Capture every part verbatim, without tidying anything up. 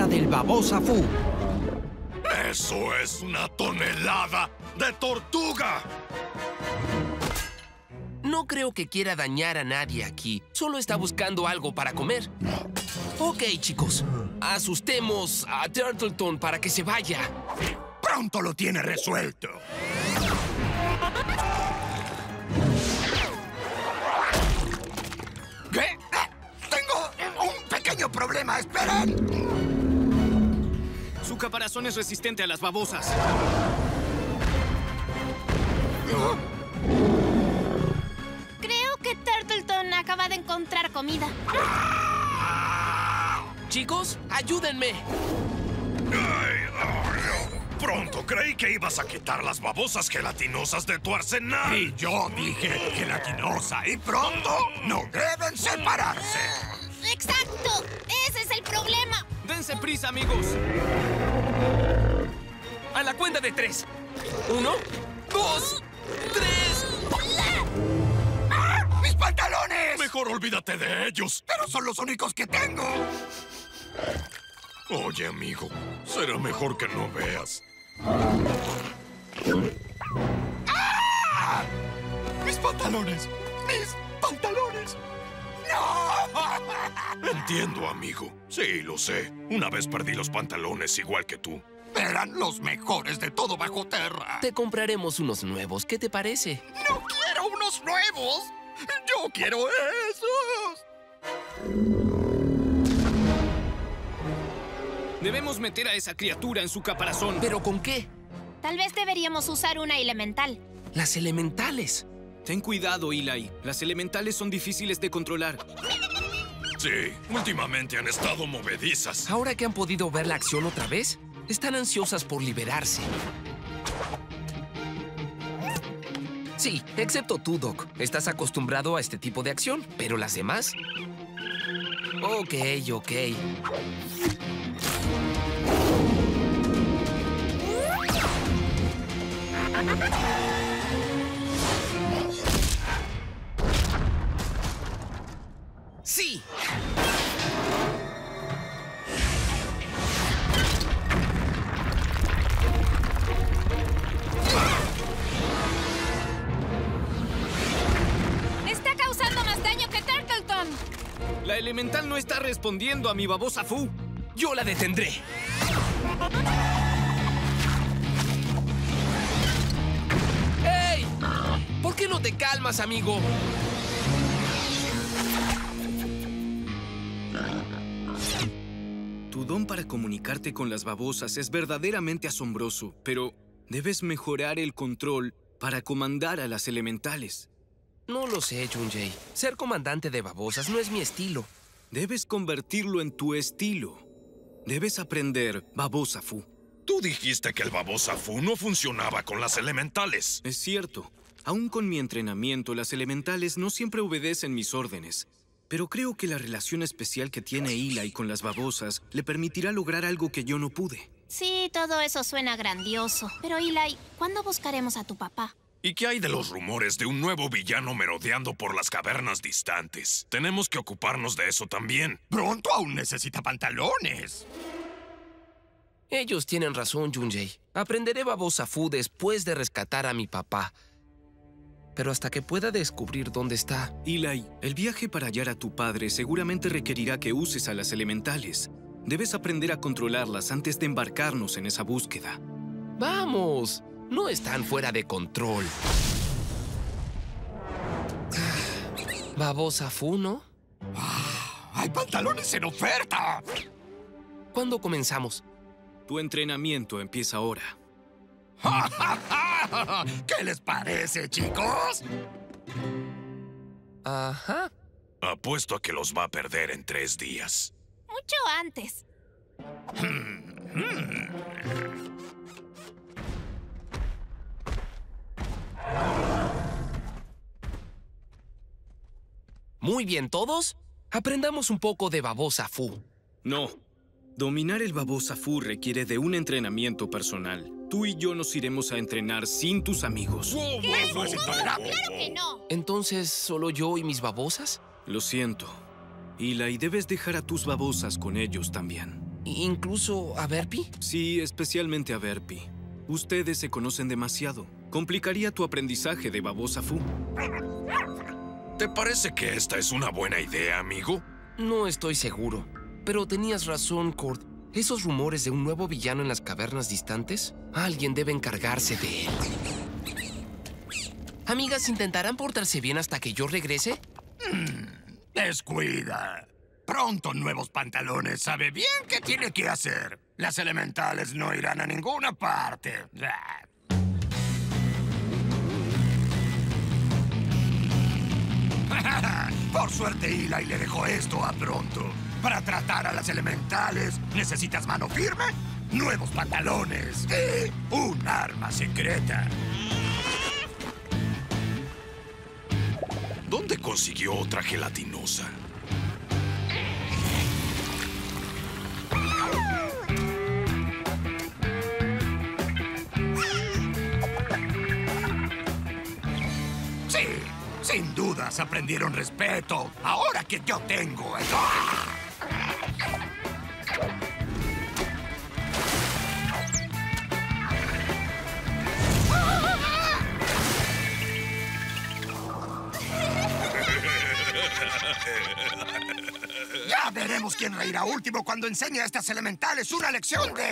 del Babosa Fu. ¡Eso es una tonelada de tortuga! No creo que quiera dañar a nadie aquí. Solo está buscando algo para comer. Ok, chicos. Asustemos a Turtleton para que se vaya. Pronto lo tiene resuelto. ¿Qué? Tengo un pequeño problema. ¡Esperen! Su caparazón es resistente a las babosas. Creo que Turtleton acaba de encontrar comida. Chicos, ayúdenme. Ay, ay, pronto creí que ibas a quitar las babosas gelatinosas de tu arsenal. Y yo dije gelatinosa. Y pronto no deben separarse. ¡Exacto! ¡Ese es el problema! ¡Dense prisa, amigos! A la cuenta de tres. Uno, dos, tres. ¡Ah! ¡Mis pantalones! Mejor olvídate de ellos. Pero son los únicos que tengo. Oye, amigo, será mejor que no veas. ¡Ah! ¡Mis pantalones! ¡Mis pantalones! ¡No! Entiendo, amigo. Sí, lo sé. Una vez perdí los pantalones igual que tú. Eran los mejores de todo bajo tierra. Te compraremos unos nuevos. ¿Qué te parece? ¡No quiero unos nuevos! ¡Yo quiero esos! Debemos meter a esa criatura en su caparazón. ¿Pero con qué? Tal vez deberíamos usar una elemental. Las elementales. Ten cuidado, Eli. Las elementales son difíciles de controlar. Sí, últimamente han estado movedizas. Ahora que han podido ver la acción otra vez, están ansiosas por liberarse. Sí, excepto tú, Doc. Estás acostumbrado a este tipo de acción, pero las demás... Ok, ok. ¡Sí! ¡Está causando más daño que Turtleton! La elemental no está respondiendo a mi babosa Fu. ¡Yo la detendré! ¡Ey! ¿Por qué no te calmas, amigo? Tu don para comunicarte con las babosas es verdaderamente asombroso, pero debes mejorar el control para comandar a las elementales. No lo sé, Junjay. Ser comandante de babosas no es mi estilo. Debes convertirlo en tu estilo. Debes aprender Babosa Fu. Tú dijiste que el Babosa Fu no funcionaba con las elementales. Es cierto. Aún con mi entrenamiento, las elementales no siempre obedecen mis órdenes. Pero creo que la relación especial que tiene Eli con las babosas le permitirá lograr algo que yo no pude. Sí, todo eso suena grandioso. Pero, Eli, ¿cuándo buscaremos a tu papá? ¿Y qué hay de los rumores de un nuevo villano merodeando por las cavernas distantes? Tenemos que ocuparnos de eso también. Pronto aún necesita pantalones. Ellos tienen razón, Junjay. Aprenderé Babosa Fu después de rescatar a mi papá. Pero hasta que pueda descubrir dónde está... Eli, el viaje para hallar a tu padre seguramente requerirá que uses a las elementales. Debes aprender a controlarlas antes de embarcarnos en esa búsqueda. ¡Vamos! No están fuera de control. Babosa Fu, ¿no? Ah, ¡hay pantalones en oferta! ¿Cuándo comenzamos? Tu entrenamiento empieza ahora. ¿Qué les parece, chicos? Ajá. Apuesto a que los va a perder en tres días. Mucho antes. Muy bien, ¿todos? Aprendamos un poco de Babosa Fu. No. Dominar el Babosa Fu requiere de un entrenamiento personal. Tú y yo nos iremos a entrenar sin tus amigos. ¿Qué? Eso es intolerable. ¡Claro que no! ¿Entonces solo yo y mis babosas? Lo siento. Eli, debes dejar a tus babosas con ellos también. ¿Incluso a Verpi? Sí, especialmente a Verpi. Ustedes se conocen demasiado. Complicaría tu aprendizaje de Babosa Fu. ¿Te parece que esta es una buena idea, amigo? No estoy seguro. Pero tenías razón, Cord. ¿Esos rumores de un nuevo villano en las cavernas distantes? Alguien debe encargarse de él. Amigas, ¿intentarán portarse bien hasta que yo regrese? Mm, descuida. Pronto Nuevos Pantalones sabe bien qué tiene que hacer. Las elementales no irán a ninguna parte. Por suerte, Eli le dejó esto a Pronto. Para tratar a las elementales, ¿necesitas mano firme? Nuevos pantalones y un arma secreta. ¿Dónde consiguió otra gelatinosa? Sí, sin dudas aprendieron respeto. Ahora que yo tengo eso. Ya veremos quién reirá último cuando enseñe a estas elementales una lección de...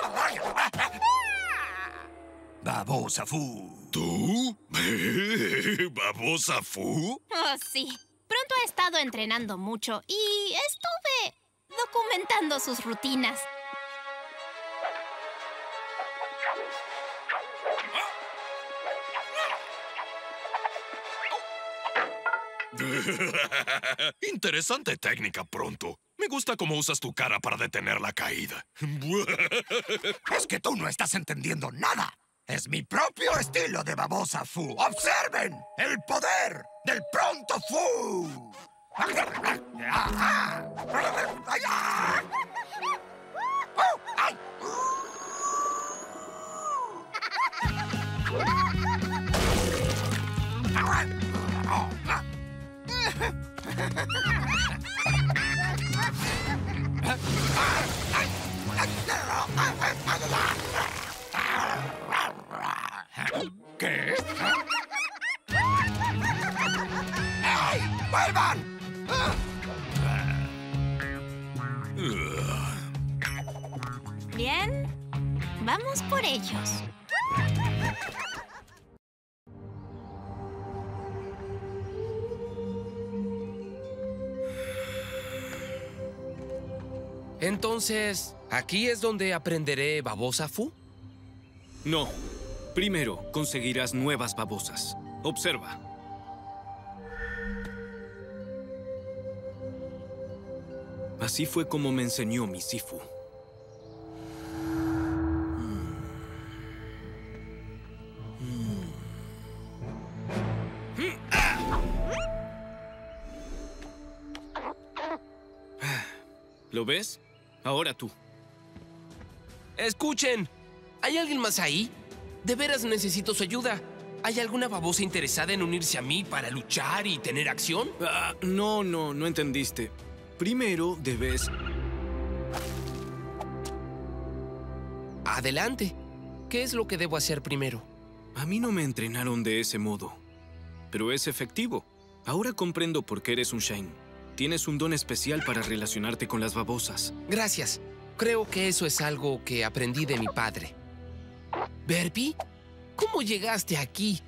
Babosa Fu. ¿Tú? ¿Babosa Fu? Oh, sí. Pronto ha estado entrenando mucho y estuve documentando sus rutinas. Interesante técnica, Pronto. Me gusta cómo usas tu cara para detener la caída. Es que tú no estás entendiendo nada. Es mi propio estilo de Babosa Fu. ¡Observen el poder del Pronto Fu! ¿Qué? ¡Ey! ¡Vuelvan! Bien, vamos por ellos. Entonces, ¿aquí es donde aprenderé Babosa Fu? No. Primero, conseguirás nuevas babosas. Observa. Así fue como me enseñó mi Sifu. ¿Lo ves? Ahora tú. ¡Escuchen! ¿Hay alguien más ahí? De veras necesito su ayuda. ¿Hay alguna babosa interesada en unirse a mí para luchar y tener acción? Ah, no, no, no entendiste. Primero debes... Adelante. ¿Qué es lo que debo hacer primero? A mí no me entrenaron de ese modo. Pero es efectivo. Ahora comprendo por qué eres un Shine. Tienes un don especial para relacionarte con las babosas. Gracias. Creo que eso es algo que aprendí de mi padre. ¿Verpi? ¿Cómo llegaste aquí?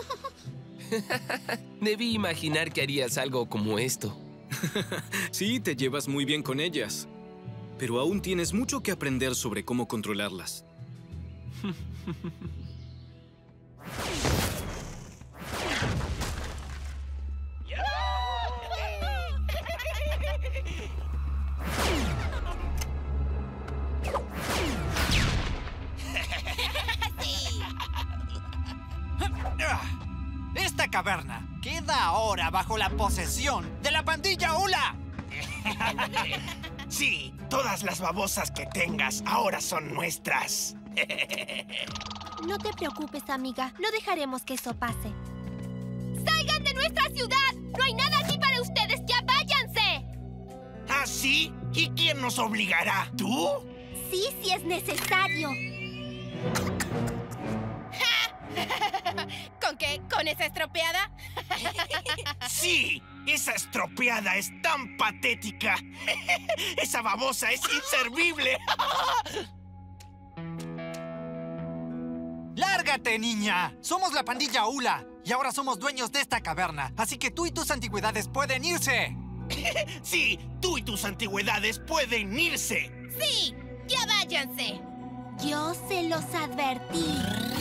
Debí imaginar que harías algo como esto. Sí, te llevas muy bien con ellas. Pero aún tienes mucho que aprender sobre cómo controlarlas. Esta caverna queda ahora bajo la posesión de la pandilla Ula. Sí, todas las babosas que tengas ahora son nuestras. No te preocupes, amiga. No dejaremos que eso pase. ¡Salgan de nuestra ciudad! ¡No hay nada aquí para ustedes! ¡Ya váyanse! ¿Ah, sí? ¿Y quién nos obligará? ¿Tú? Sí, sí es necesario. ¿Con qué? ¿Con esa estropeada? ¡Sí! ¡Esa estropeada es tan patética! ¡Esa babosa es inservible! ¡Lárgate, niña! Somos la pandilla Ula y ahora somos dueños de esta caverna. Así que tú y tus antigüedades pueden irse. ¡Sí! ¡Tú y tus antigüedades pueden irse! ¡Sí! ¡Ya váyanse! Yo se los advertí.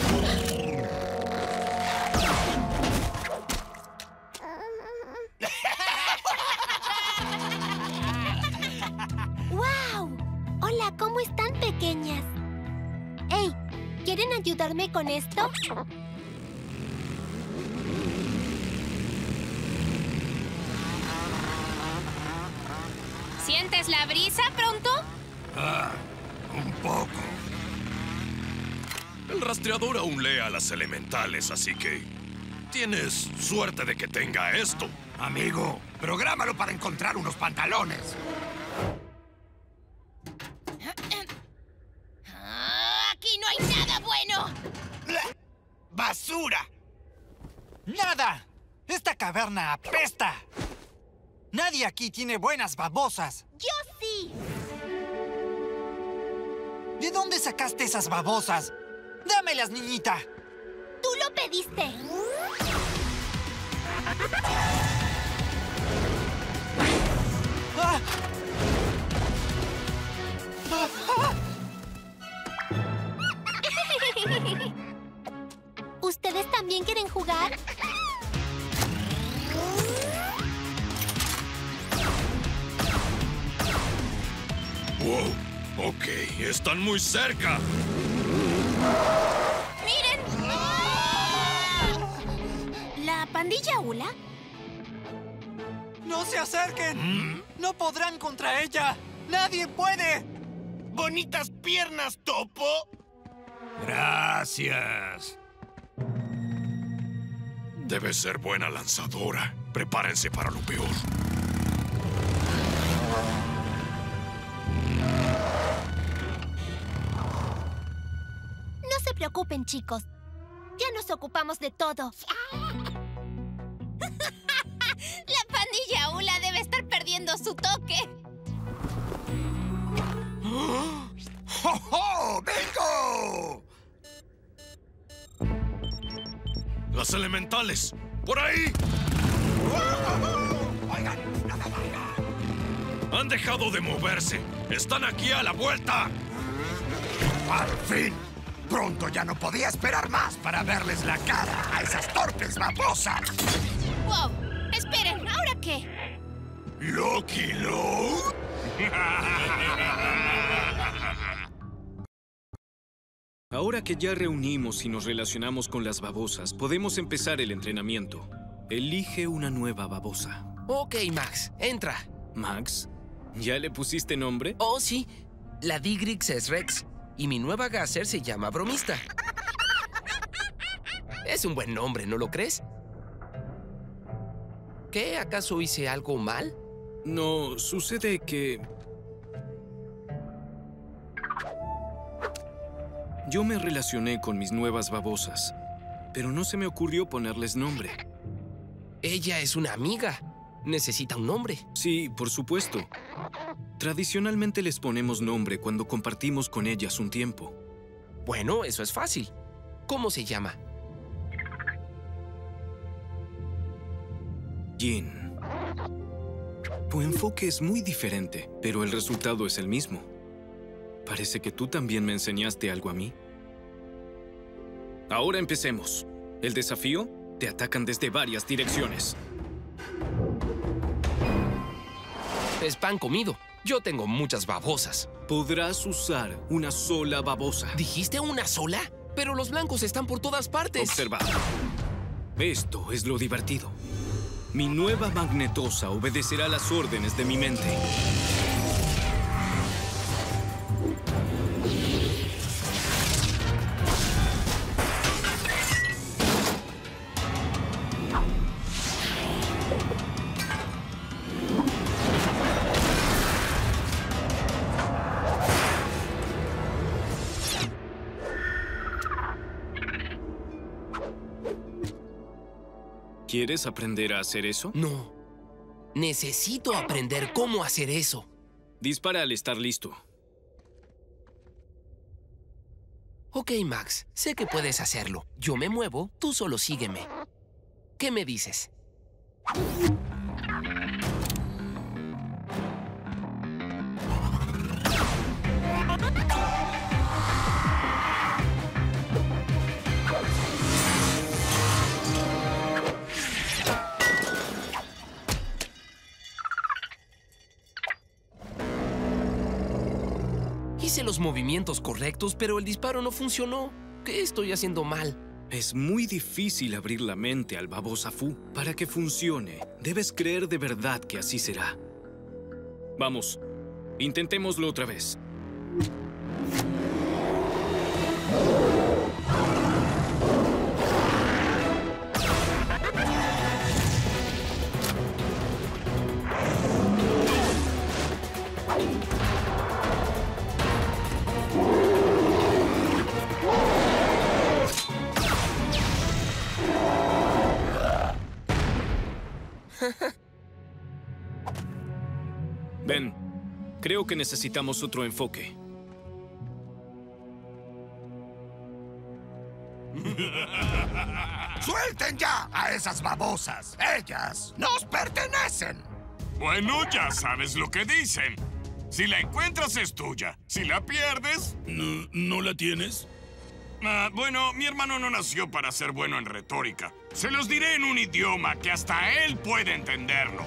¡Wow! Hola, ¿cómo están, pequeñas? ¡Ey! ¿Quieren ayudarme con esto? ¿Sientes la brisa pronto? Ah, un poco. El rastreador aún lee a las elementales, así que tienes suerte de que tenga esto. Amigo, prográmalo para encontrar unos pantalones. Ah, ¡aquí no hay nada bueno! ¡Basura! ¡Nada! ¡Esta caverna apesta! Nadie aquí tiene buenas babosas. ¡Yo sí! ¿De dónde sacaste esas babosas? ¡Dámelas, niñita! ¡Tú lo pediste! ¡Ah! ¡Ah! ¡Ah! ¿Ustedes también quieren jugar? Wow, ok, están muy cerca. ¡Miren! ¿La pandilla Ula? ¡No se acerquen! ¡No podrán contra ella! ¡Nadie puede! ¡Bonitas piernas, Topo! Gracias. Debe ser buena lanzadora. Prepárense para lo peor. No se preocupen, chicos. Ya nos ocupamos de todo. La pandilla Ula debe estar perdiendo su toque. ¡Oh, oh! ¡Bingo! Las elementales. ¡Por ahí! Oigan, no me vayan. Han dejado de moverse. Están aquí a la vuelta. ¡Al fin! Pronto ya no podía esperar más para verles la cara a esas torpes babosas. ¡Wow! Esperen, ¿ahora qué? ¿Lucky Luke? Ahora que ya reunimos y nos relacionamos con las babosas, podemos empezar el entrenamiento. Elige una nueva babosa. Ok, Max, entra. ¿Max? ¿Ya le pusiste nombre? Oh, sí. La Digrix es Rex y mi nueva Gazer se llama Bromista. Es un buen nombre, ¿no lo crees? ¿Qué? ¿Acaso hice algo mal? No, sucede que... Yo me relacioné con mis nuevas babosas, pero no se me ocurrió ponerles nombre. Ella es una amiga. Necesita un nombre. Sí, por supuesto. Tradicionalmente les ponemos nombre cuando compartimos con ellas un tiempo. Bueno, eso es fácil. ¿Cómo se llama? Jin. Tu enfoque es muy diferente, pero el resultado es el mismo. Parece que tú también me enseñaste algo a mí. Ahora empecemos. El desafío: te atacan desde varias direcciones. Es pan comido. Yo tengo muchas babosas. Podrás usar una sola babosa. ¿Dijiste una sola? Pero los blancos están por todas partes. Observa. Esto es lo divertido. Mi nueva magnetosa obedecerá las órdenes de mi mente. ¿Quieres aprender a hacer eso? No. Necesito aprender cómo hacer eso. Dispara al estar listo. Ok, Max. Sé que puedes hacerlo. Yo me muevo, tú solo sígueme. ¿Qué me dices? Hice los movimientos correctos, pero el disparo no funcionó. ¿Qué estoy haciendo mal? Es muy difícil abrir la mente al babosa Fu. Para que funcione, debes creer de verdad que así será. Vamos, intentémoslo otra vez. Ben, creo que necesitamos otro enfoque. ¡Suelten ya a esas babosas! ¡Ellas nos pertenecen! Bueno, ya sabes lo que dicen. Si la encuentras es tuya. Si la pierdes... ¿No, no la tienes? Ah, bueno, mi hermano no nació para ser bueno en retórica. Se los diré en un idioma que hasta él puede entenderlo.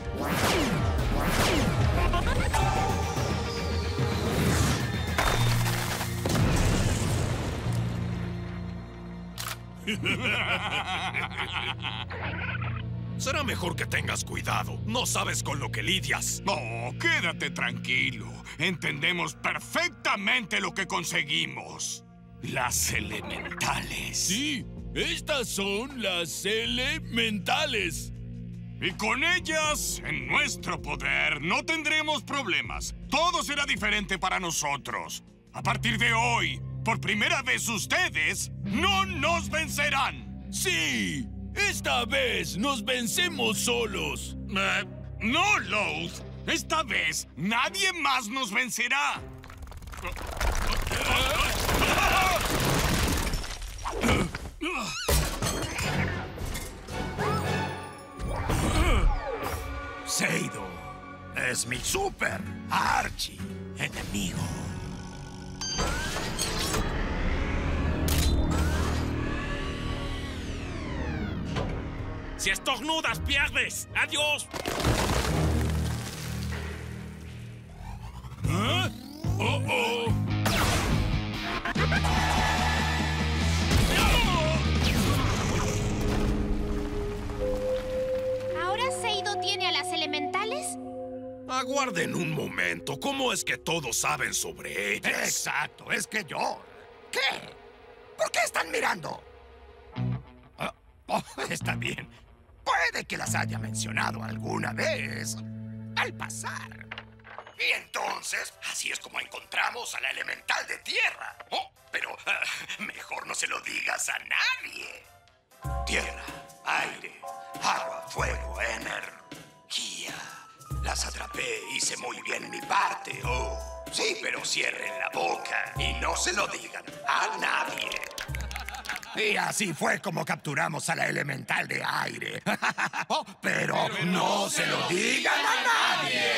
Será mejor que tengas cuidado. No sabes con lo que lidias. Oh, quédate tranquilo. Entendemos perfectamente lo que conseguimos. Las elementales. Sí, estas son las elementales. Y con ellas, en nuestro poder, no tendremos problemas. Todo será diferente para nosotros. A partir de hoy, por primera vez ustedes no nos vencerán. Sí, esta vez nos vencemos solos. Eh, no, Loath. Esta vez nadie más nos vencerá. Seido es mi super archi enemigo. Si estornudas, pierdes. ¡Adiós! ¿Ah? ¡Oh, oh! ¿Ahora Seido tiene a las elementales? Aguarden un momento. ¿Cómo es que todos saben sobre ellas? Exacto, es que yo... ¿Qué? ¿Por qué están mirando? Ah, oh, está bien. Puede que las haya mencionado alguna vez al pasar. Y entonces, así es como encontramos a la elemental de tierra. Oh, pero uh, mejor no se lo digas a nadie. Tierra, aire, agua, fuego, energía. Las atrapé, hice muy bien mi parte. Oh, sí, pero cierren la boca y no se lo digan a nadie. Y así fue como capturamos a la elemental de aire. Oh, pero, pero no, no se lo digan a nadie.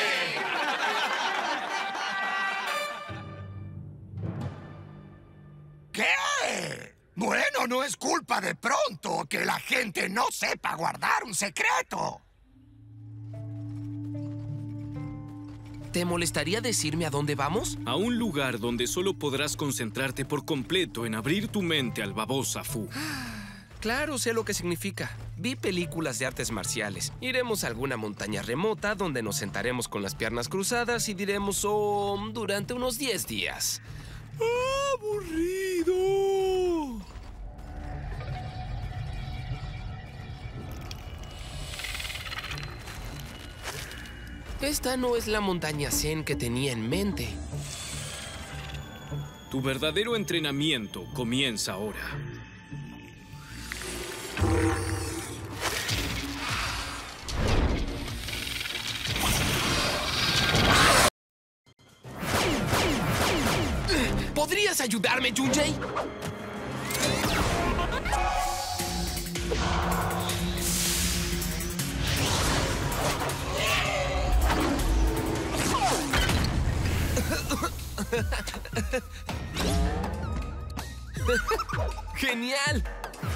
¿Qué? Bueno, no es culpa de pronto que la gente no sepa guardar un secreto. ¿Te molestaría decirme a dónde vamos? A un lugar donde solo podrás concentrarte por completo en abrir tu mente al babosa Fu. Claro, sé lo que significa. Vi películas de artes marciales. Iremos a alguna montaña remota donde nos sentaremos con las piernas cruzadas y diremos oh durante unos diez días. ¡Aburrido! Esta no es la montaña zen que tenía en mente. Tu verdadero entrenamiento comienza ahora. ¿Podrías ayudarme, Junjay? ¡Genial!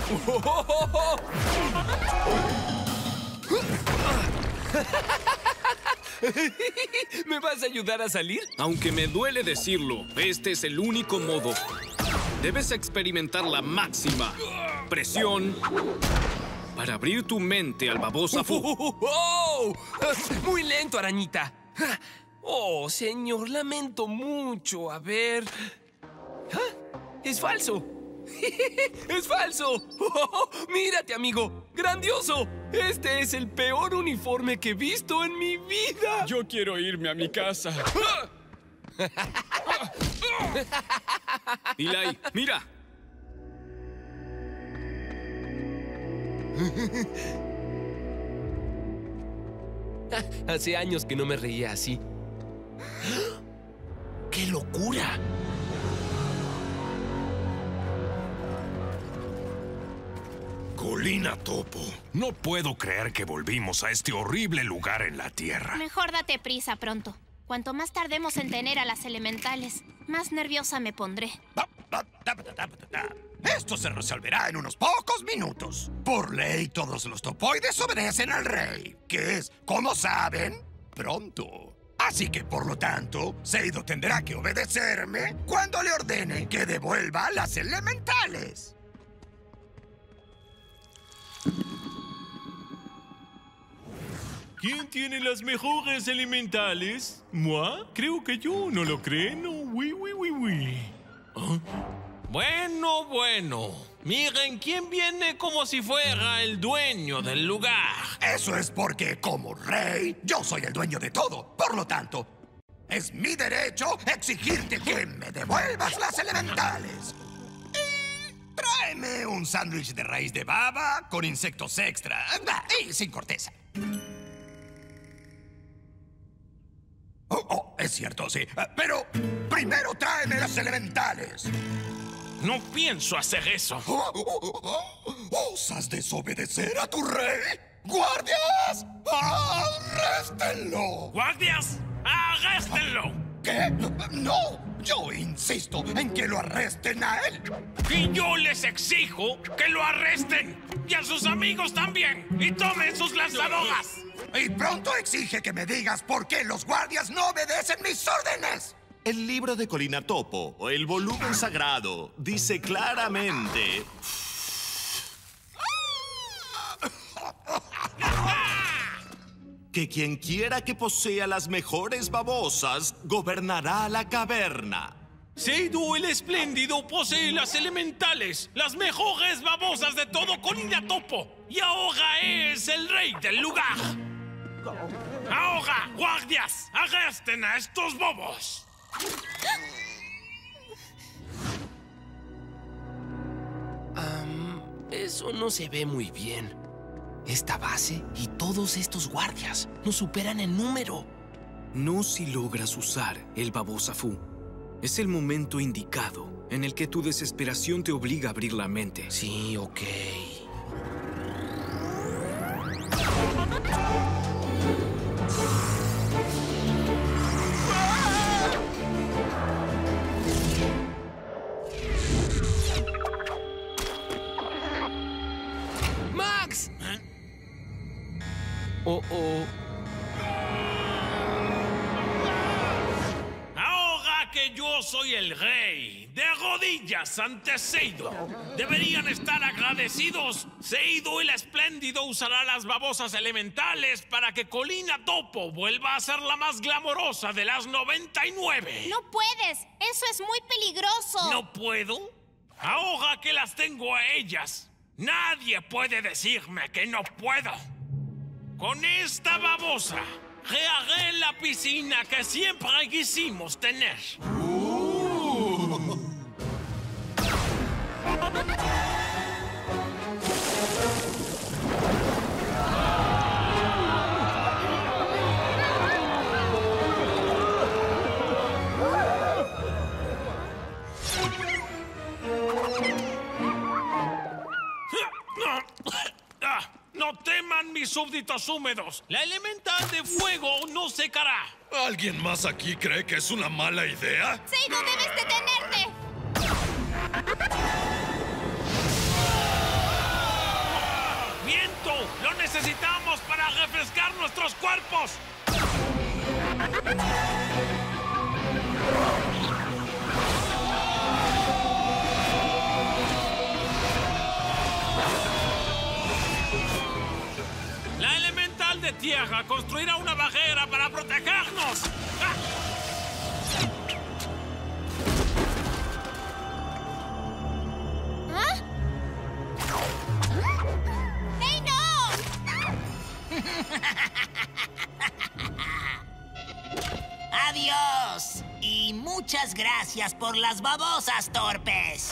¿Me vas a ayudar a salir? Aunque me duele decirlo, este es el único modo. Debes experimentar la máxima presión para abrir tu mente al babosa Fu. ¡Oh! Muy lento, arañita. Oh, señor, lamento mucho. A ver... ¿Ah? ¡Es falso! ¡Es falso! Oh, ¡mírate, amigo! ¡Grandioso! Este es el peor uniforme que he visto en mi vida. Yo quiero irme a mi casa. Eli, mira. Hace años que no me reía así. ¡Qué locura! Colina Topo, no puedo creer que volvimos a este horrible lugar en la Tierra. Mejor date prisa pronto. Cuanto más tardemos en tener a las elementales, más nerviosa me pondré. Esto se resolverá en unos pocos minutos. Por ley, todos los topoides obedecen al rey, que es, como saben, pronto. Así que, por lo tanto, Seido tendrá que obedecerme cuando le ordene que devuelva las elementales. ¿Quién tiene las mejores elementales? ¿Moi? Creo que yo, ¿no lo creen? No, oui, oui, oui, oui. ¿Ah? Bueno, bueno. Miren quién viene como si fuera el dueño del lugar. Eso es porque, como rey, yo soy el dueño de todo. Por lo tanto, es mi derecho exigirte que me devuelvas las elementales. Y tráeme un sándwich de raíz de baba con insectos extra y sin corteza. Oh, oh, es cierto, sí. Pero primero tráeme las elementales. No pienso hacer eso. Oh, oh, oh, oh. ¿Osas desobedecer a tu rey? ¡Guardias! ¡Arréstenlo! ¡Guardias! ¡Arréstenlo! ¿Qué? ¡No! Yo insisto en que lo arresten a él. Y yo les exijo que lo arresten. Y a sus amigos también. Y tomen sus lanzadoras. Y pronto exige que me digas por qué los guardias no obedecen mis órdenes. El libro de Colina Topo, o el volumen sagrado, dice claramente... que quien quiera que posea las mejores babosas, gobernará la caverna. Seido el Espléndido posee las elementales, las mejores babosas de todo Colina Topo. Y ahora es el rey del lugar. Ahora, guardias, arresten a estos bobos. Um, eso no se ve muy bien. Esta base y todos estos guardias nos superan en número. No si logras usar el babosa Fu. Es el momento indicado en el que tu desesperación te obliga a abrir la mente. Sí, ok. ¡Max! Oh, oh. Ahora que yo soy el rey, de rodillas ante Seido, deberían estar agradecidos. Seido el Espléndido usará las babosas elementales para que Colina Topo vuelva a ser la más glamorosa de las noventa y nueve. No puedes, eso es muy peligroso. ¿No puedo? Ahora que las tengo a ellas, nadie puede decirme que no puedo. Con esta babosa, reharé la piscina que siempre quisimos tener. Uh. mis súbditos húmedos. La elemental de fuego no secará. ¿Alguien más aquí cree que es una mala idea? Seido, debes detenerte. ¡Viento! ¡Lo necesitamos para refrescar nuestros cuerpos! La elemental de tierra construirá una barrera para protegernos. ¡Ah! ¿Ah? ¡Ey, no! ¡Adiós! Y muchas gracias por las babosas torpes.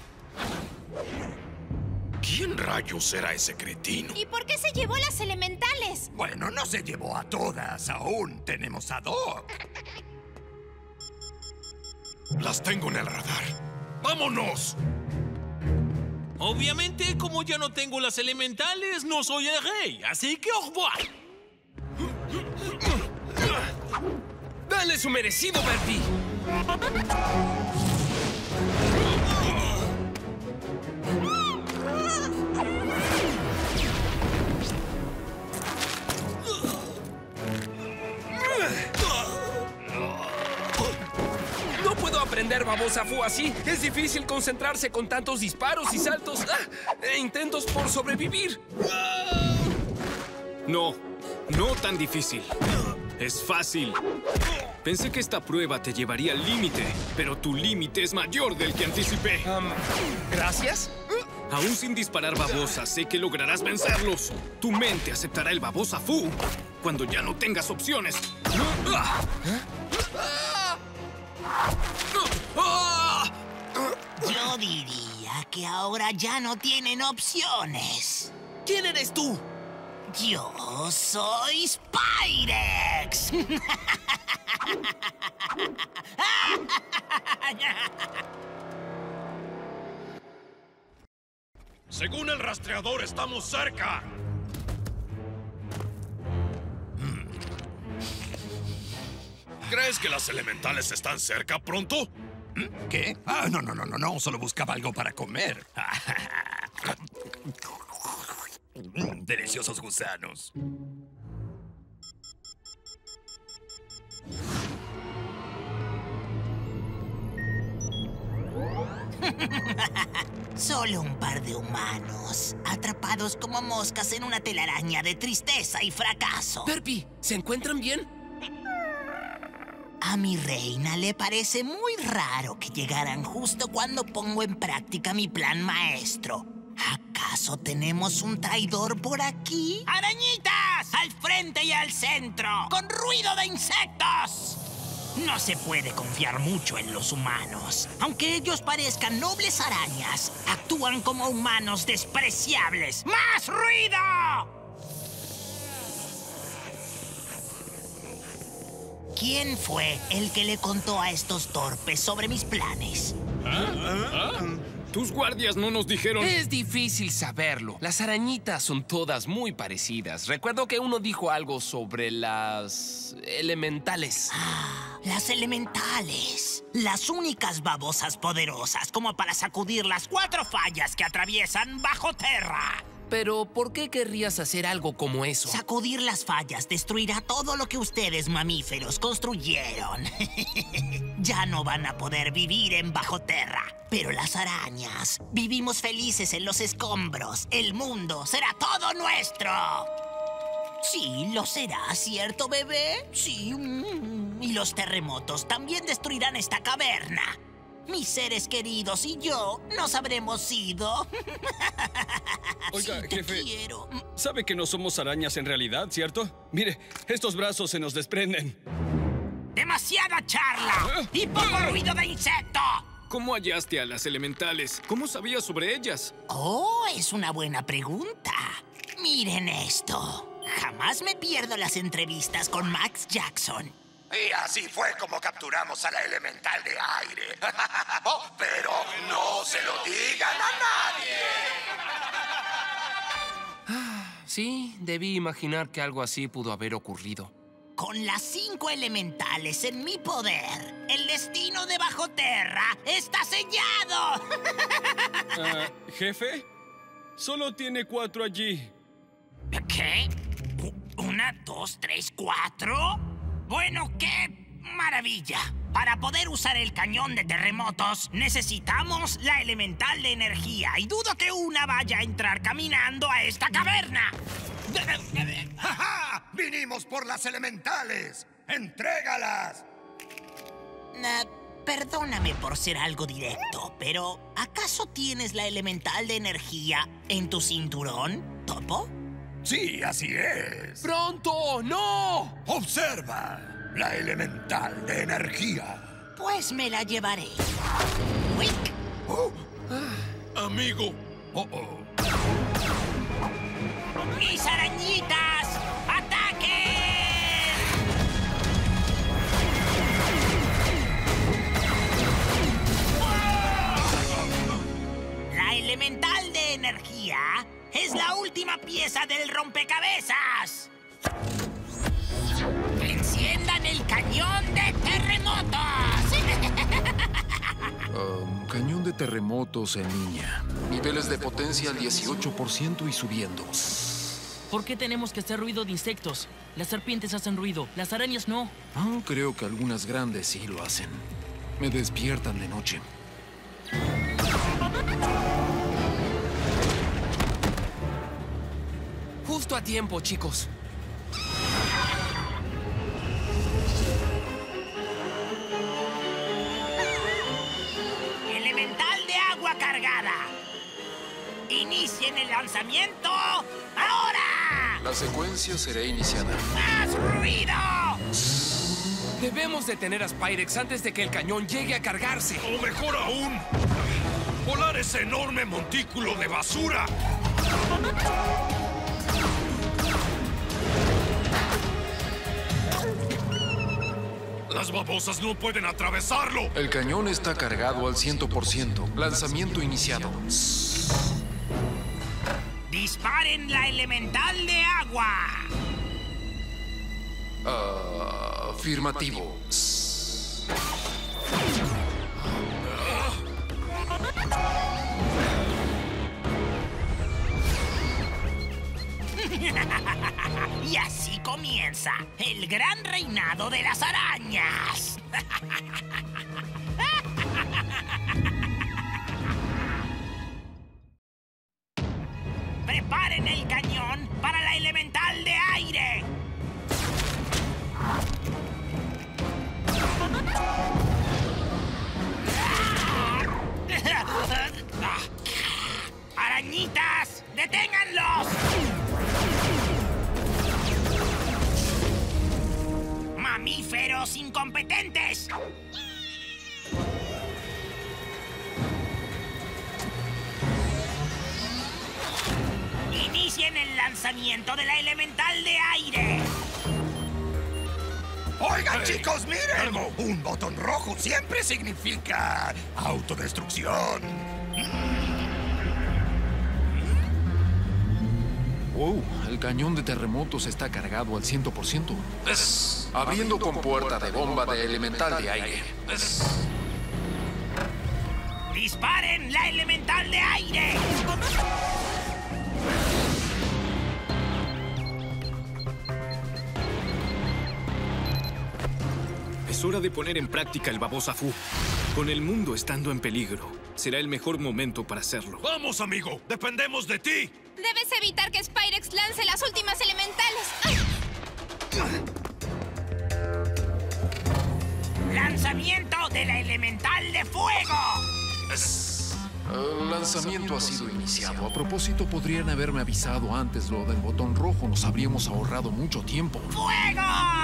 ¿Quién rayos era ese cretino? ¿Y por qué se llevó las elementales? Bueno, no se llevó a todas. Aún tenemos a Doc. Las tengo en el radar. ¡Vámonos! Obviamente, como ya no tengo las elementales, no soy el rey. Así que au revoir. ¡Dale su merecido, Bertie! No puedo aprender babosa Fu así. Es difícil concentrarse con tantos disparos y saltos ¡ah! e intentos por sobrevivir. No, no tan difícil. Es fácil. Pensé que esta prueba te llevaría al límite, pero tu límite es mayor del que anticipé. Um, ¿Gracias? Aún sin disparar babosas, sé que lograrás vencerlos. Tu mente aceptará el babosa Fu cuando ya no tengas opciones. Yo diría que ahora ya no tienen opciones. ¿Quién eres tú? Yo soy Spirex. Según el rastreador, estamos cerca. ¿Crees que las elementales están cerca pronto? ¿Qué? Ah, no, no, no, no, no. Solo buscaba algo para comer. Mm, deliciosos gusanos. Solo un par de humanos, atrapados como moscas en una telaraña de tristeza y fracaso. Derpy, ¿se encuentran bien? A mi reina le parece muy raro que llegaran justo cuando pongo en práctica mi plan maestro. ¿Acaso tenemos un traidor por aquí? ¡Arañitas! ¡Al frente y al centro! ¡Con ruido de insectos! No se puede confiar mucho en los humanos. Aunque ellos parezcan nobles arañas, actúan como humanos despreciables. ¡Más ruido! ¿Quién fue el que le contó a estos torpes sobre mis planes? ¿Ah? ¿Ah? Tus guardias no nos dijeron... Es difícil saberlo. Las arañitas son todas muy parecidas. Recuerdo que uno dijo algo sobre las... elementales. Ah, las elementales. Las únicas babosas poderosas como para sacudir las cuatro fallas que atraviesan bajo tierra. Pero, ¿por qué querrías hacer algo como eso? Sacudir las fallas destruirá todo lo que ustedes, mamíferos, construyeron. Ya no van a poder vivir en bajo tierra. Pero las arañas vivimos felices en los escombros. El mundo será todo nuestro. Sí, lo será, ¿cierto, bebé? Sí. Mm. Y los terremotos también destruirán esta caverna. Mis seres queridos y yo nos habremos ido. Oiga, sí, te jefe, quiero. sabe que no somos arañas en realidad, ¿cierto? Mire, estos brazos se nos desprenden. ¡Demasiada charla! ¡Y poco ruido de insecto! ¿Cómo hallaste a las elementales? ¿Cómo sabías sobre ellas? Oh, es una buena pregunta. Miren esto. Jamás me pierdo las entrevistas con Max Jackson. Y así fue como capturamos a la elemental de aire. Oh, pero no se lo digan a nadie. Sí, debí imaginar que algo así pudo haber ocurrido. Con las cinco elementales en mi poder, el destino de Bajoterra está sellado. Ah, ¿jefe? Solo tiene cuatro allí. ¿Qué? ¿Una, dos, tres, cuatro? Bueno, qué maravilla. Para poder usar el cañón de terremotos, necesitamos la elemental de energía. Y dudo que una vaya a entrar caminando a esta caverna. ¡Ja, ja! ¡Vinimos por las elementales! ¡Entrégalas! Uh, perdóname por ser algo directo, pero ¿acaso tienes la elemental de energía en tu cinturón, Topo? Sí, así es. ¡Pronto! ¡No! ¡Observa! La elemental de energía. Pues me la llevaré. ¡Wick! Oh. Ah. Amigo. Oh, oh. ¡Mis arañitas! ¡Ataquen! La elemental de energía es la última pieza del rompecabezas. ¡Enciendan el cañón de terremotos! Um, cañón de terremotos en línea. Niveles de potencia al dieciocho por ciento y subiendo. ¿Por qué tenemos que hacer ruido de insectos? Las serpientes hacen ruido, las arañas no. Ah, creo que algunas grandes sí lo hacen. Me despiertan de noche. Justo a tiempo, chicos. Elemental de agua cargada. Inicien el lanzamiento ahora. La secuencia será iniciada. ¡Más ruido! Debemos detener a Spyrex antes de que el cañón llegue a cargarse. O mejor aún, volar ese enorme montículo de basura. Las babosas no pueden atravesarlo. El cañón está cargado al cien por ciento. Lanzamiento iniciado. ¡Disparen la elemental de agua! Uh, afirmativo. Y así comienza el gran reinado de las arañas. ¡Preparen el cañón para la elemental de aire! ¡Arañitas! ¡Deténganlos! ¡Mamíferos incompetentes! ¡Inicien el lanzamiento de la elemental de aire! Oigan, hey, chicos, miren. Algo. Un botón rojo siempre significa autodestrucción. Wow, el cañón de terremotos está cargado al cien por ciento. Es... Abriendo compuerta de bomba de elemental de aire. Es... ¡Disparen la elemental de aire! Es hora de poner en práctica el babosa Fu. Con el mundo estando en peligro, será el mejor momento para hacerlo. ¡Vamos, amigo! ¡Dependemos de ti! Debes evitar que Spyrex lance las últimas elementales. ¡Ay! ¡Lanzamiento de la elemental de fuego! Es... El lanzamiento ha sido iniciado. A propósito, podrían haberme avisado antes lo del botón rojo. Nos habríamos ahorrado mucho tiempo. ¡Fuego!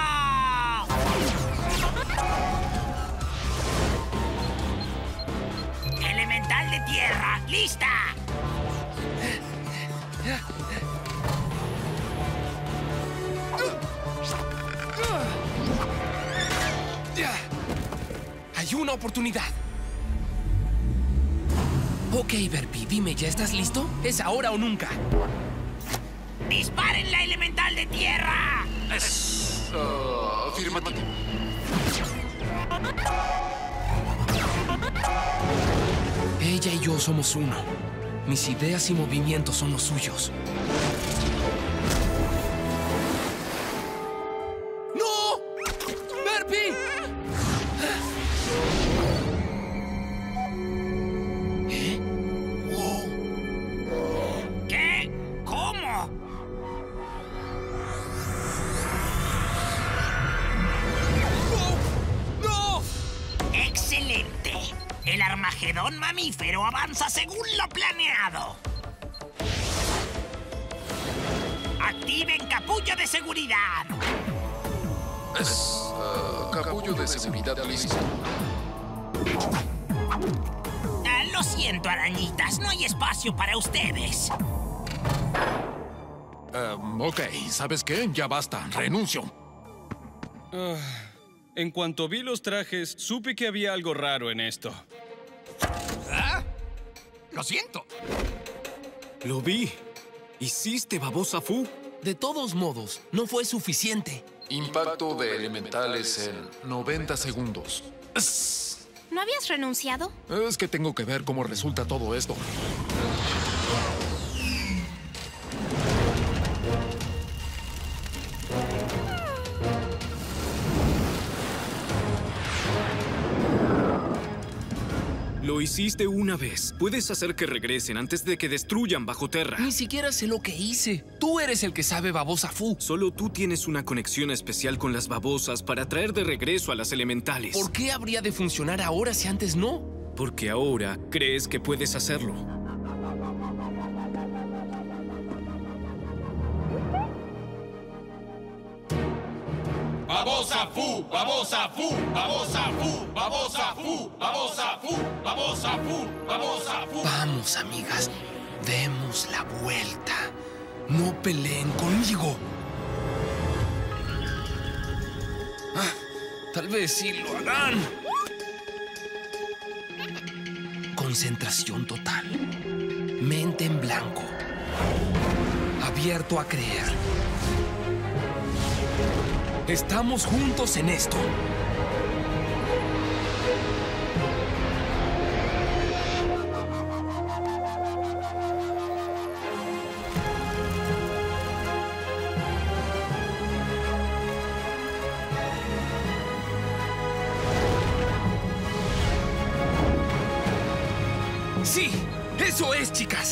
Elemental de tierra, ¡lista! Hay una oportunidad. Ok, Verpi, dime, ¿ya estás listo? ¿Es ahora o nunca? ¡Disparen la elemental de tierra! Es... Uh, afirmativo. Ella y yo somos uno. Mis ideas y movimientos son los suyos. ¡No! ¡Verpi! ¿Eh? Wow. ¿Qué? ¿Cómo? ¡No! ¡No! ¡Excelente! El Armagedón mamífero avanza según lo planeado. Activen capullo de seguridad. Es... Uh, capullo de seguridad listo. Ah, lo siento, arañitas. No hay espacio para ustedes. Um, ok, ¿sabes qué? Ya basta. Renuncio. Uh, en cuanto vi los trajes, supe que había algo raro en esto. ¿Ah? Lo siento. Lo vi. ¿Hiciste, babosa Fu? De todos modos, no fue suficiente. Impacto de elementales en noventa segundos. ¿No habías renunciado? Es que tengo que ver cómo resulta todo esto. Lo hiciste una vez. Puedes hacer que regresen antes de que destruyan Bajo Terra. Ni siquiera sé lo que hice. Tú eres el que sabe, babosa Fu. Solo tú tienes una conexión especial con las babosas para traer de regreso a las elementales. ¿Por qué habría de funcionar ahora si antes no? Porque ahora crees que puedes hacerlo. Babosa Fu, babosa Fu, babosa Fu, babosa Fu, babosa Fu, babosa Fu, babosa Fu. Vamos, amigas, demos la vuelta. No peleen conmigo. Ah, tal vez sí lo hagan. Concentración total. Mente en blanco. Abierto a creer. Estamos juntos en esto. Sí, eso es, chicas.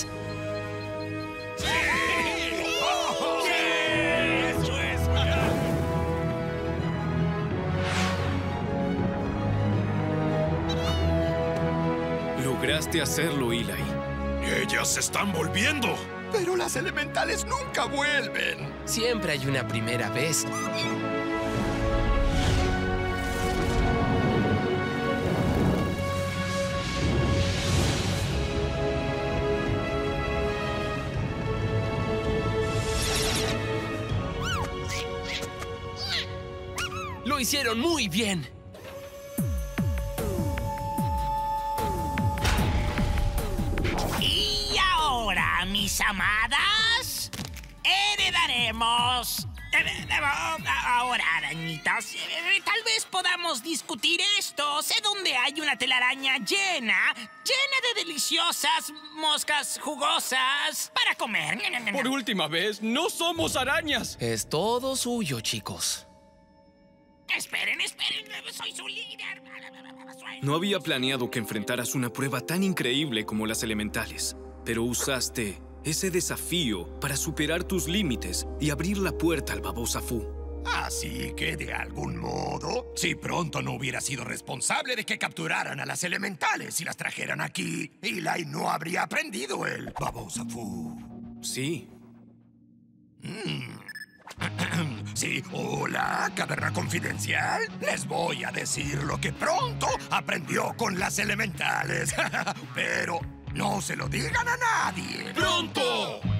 Lograste hacerlo, Eli. Ellas se están volviendo. Pero las elementales nunca vuelven. Siempre hay una primera vez. Lo hicieron muy bien. Y ahora, mis amadas, heredaremos. Ahora, arañitas, tal vez podamos discutir esto. Sé dónde hay una telaraña llena, llena de deliciosas moscas jugosas para comer. Por última vez, no somos arañas. Es todo suyo, chicos. Esperen, esperen, soy su líder. No había planeado que enfrentaras una prueba tan increíble como las elementales, pero usaste ese desafío para superar tus límites y abrir la puerta al babosa Fu. Así que, de algún modo, si pronto no hubiera sido responsable de que capturaran a las elementales y las trajeran aquí, Eli no habría aprendido el babosa Fu. Sí. Mm. Sí, hola, Caverna Confidencial. Les voy a decir lo que pronto aprendió con las elementales. Pero no se lo digan a nadie. ¡Pronto!